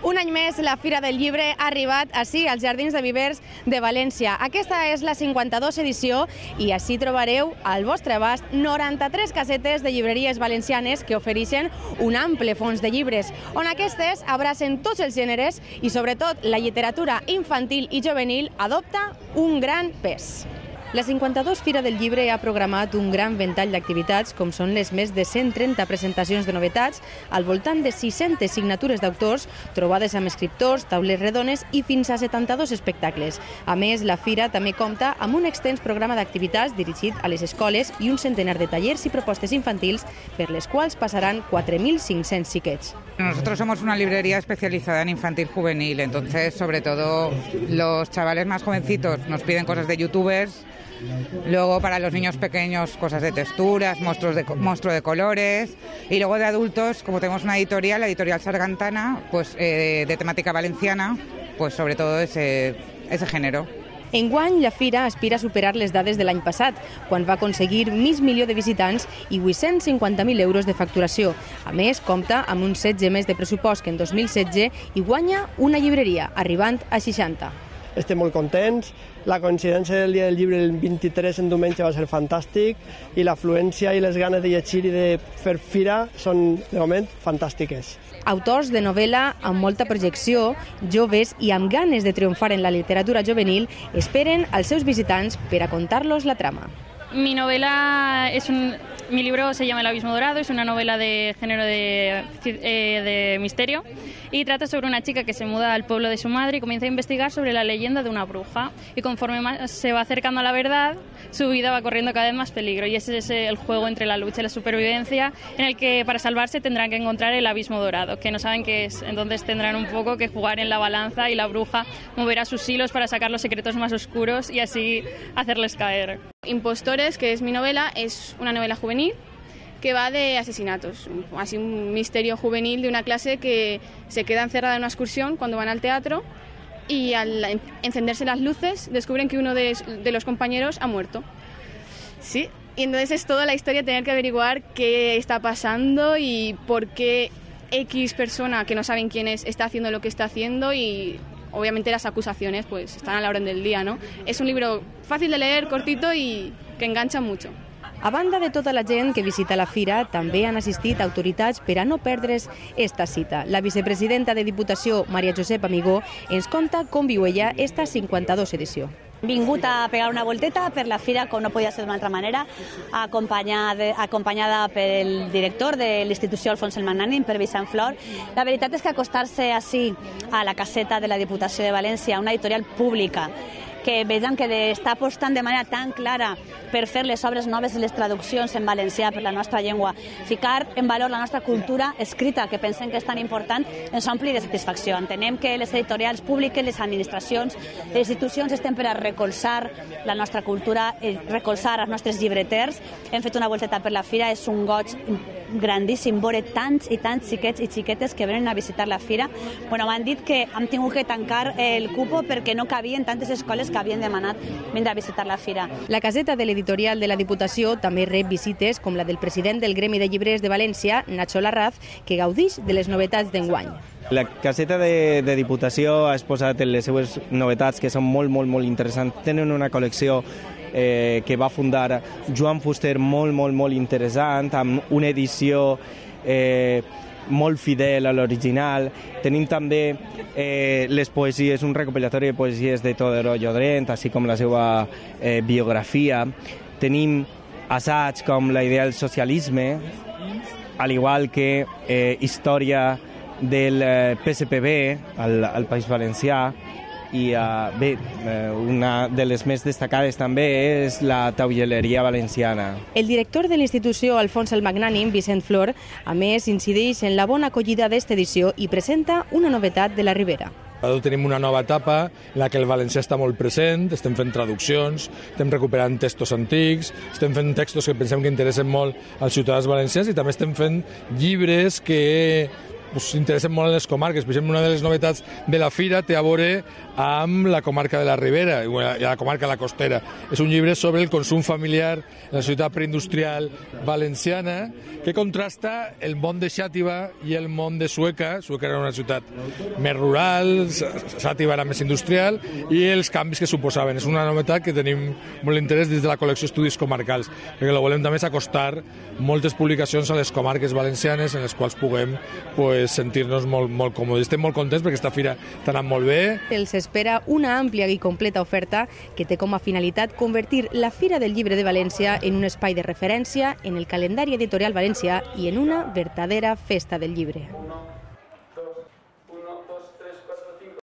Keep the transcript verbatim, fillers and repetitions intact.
Un any més, la Fira del Llibre ha arribat ací, als Jardins de Vivers de València. Aquesta és la cinquanta-dos edició i ací trobareu al vostre abast noranta-tres casetes de llibreries valencianes que ofereixen un ample fons de llibres, on aquestes abracen tots els gèneres i, sobretot, la literatura infantil i juvenil adopta un gran pes. La cinquanta-dos Fira del Llibre ha programat un gran ventall d'activitats, com són les més de cent trenta presentacions de novetats, al voltant de sis-centes signatures d'autors, trobades amb escriptors, taules redones i fins a setanta-dos espectacles. A més, la Fira també compta amb un extens programa d'activitats dirigit a les escoles i un centenar de tallers i propostes infantils per les quals passaran quatre mil cinc-cents xiquets. Nosotros somos una librería especializada en infantil juvenil, entonces sobre todo los chavales más jovencitos nos piden cosas de youtubers. Luego para los niños pequeños cosas de texturas, monstruos de, monstruo de colores, y luego de adultos, como tenemos una editorial, la editorial Sargantana, pues eh, de temática valenciana, pues sobre todo ese, ese género. Enguany, la Fira aspira a superar les dades de l'any passat, quan va aconseguir mig milió de visitants i vuit-cents cinquanta mil euros de facturació. A més, compta amb un setze més de pressupost que en dos mil setze i guanya una llibreria, arribant a seixanta. Estem molt contents, la coincidència del dia del llibre el vint-i-tres en diumenge va ser fantàstic i l'afluència i les ganes de llegir i de fer fira són, de moment, fantàstiques. Autors de novel·la amb molta projecció, joves i amb ganes de triomfar en la literatura juvenil esperen als seus visitants per a contar-los la trama. Mi novela es un... Mi libro se llama El Abismo Dorado, es una novela de género de, eh, de misterio y trata sobre una chica que se muda al pueblo de su madre y comienza a investigar sobre la leyenda de una bruja, y conforme más se va acercando a la verdad, su vida va corriendo cada vez más peligro, y ese es el juego entre la lucha y la supervivencia, en el que para salvarse tendrán que encontrar el Abismo Dorado, que no saben qué es, entonces tendrán un poco que jugar en la balanza y la bruja moverá sus hilos para sacar los secretos más oscuros y así hacerles caer. Impostores, que es mi novela, es una novela juvenil que va de asesinatos, así un misterio juvenil de una clase que se queda encerrada en una excursión cuando van al teatro y al encenderse las luces descubren que uno de, de los compañeros ha muerto. Sí, y entonces es toda la historia tener que averiguar qué está pasando y por qué X persona que no saben quién es está haciendo lo que está haciendo, y obviamente las acusaciones pues están a la orden del día, ¿no? Es un libro fácil de leer, cortito y que engancha mucho. A banda de tota la gent que visita la Fira, també han assistit autoritats per a no perdre's esta cita. La vicepresidenta de Diputació, Maria Josep Amigó, ens conta com viu ella esta cinquanta-dos edició. Vingut a pegar una volteta per la Fira, com no podia ser d'una altra manera, acompanyada, acompanyada pel director de l'institució Alfons el Magnànim, per Vicent Flor. La veritat és que acostar-se així a la caseta de la Diputació de València, una editorial pública, que vegem que està apostant de manera tan clara per fer les obres noves i les traduccions en valencià per la nostra llengua, ficar en valor la nostra cultura escrita, que pensem que és tan important, ens ompli de satisfacció. Entenem que les editorials públiques, les administracions, les institucions estem per a recolzar la nostra cultura, recolzar els nostres llibreters. Hem fet una volteta per la Fira, és un goig grandíssim veure tants i tants xiquets i xiquetes que venen a visitar la Fira. Bueno, m'han dit que hem tingut que tancar el cupo perquè no cabien tantes escoles que havien demanat vindre a visitar la Fira. La caseta de l'editorial de la Diputació també rep visites com la del president del Gremi de Llibrers de València, Nacho Larraz, que gaudix de les novetats d'enguany. La caseta de, de Diputació ha exposat les seues novetats, que són molt, molt, molt interessants. Tenen una col·lecció eh, que va fundar Joan Fuster molt, molt, molt interessant, amb una edició eh, molt fidel a l'original. Tenim també eh, les poesies, un recopilatori de poesies de Teodoro Llodrent, així com la seva eh, biografia. Tenim assaig com la idea del socialisme, al igual que eh, història del eh, P S P B al, al País Valencià. I uh, bé, una de les més destacades també és la taulelleria valenciana. El director de l'institució Alfons el Magnànim, Vicent Flor, a més incideix en la bona acollida d'esta edició i presenta una novetat de la Ribera. Ara tenim una nova etapa en la que el valencià està molt present, estem fent traduccions, estem recuperant textos antics, estem fent textos que pensem que interessen molt als ciutadans valencians i també estem fent llibres que s'interessen molt en les comarques. Per exemple, una de les novetats de la fira té a veure amb la comarca de la Ribera i la comarca de la Costera. És un llibre sobre el consum familiar en la ciutat preindustrial valenciana que contrasta el món de Xàtiva i el món de Sueca. Sueca era una ciutat més rural, Xàtiva era més industrial, i els canvis que suposaven. És una novetat que tenim molt interès des de la col·lecció Estudis Comarcals, perquè lo volem també és acostar moltes publicacions a les comarques valencianes en les quals puguem pues, sentir-nos molt, molt còmodes. Estem molt contents perquè aquesta fira està anant molt bé. Els espera una àmplia i completa oferta que té com a finalitat convertir la Fira del Llibre de València en un espai de referència en el calendari editorial valencià i en una verdadera festa del llibre.